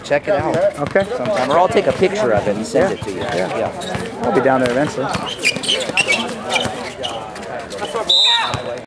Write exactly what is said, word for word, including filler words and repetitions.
check it out Okay. sometime. Or I'll take a picture of it and send Yeah. it to you. Yeah. Yeah. I'll be down there eventually.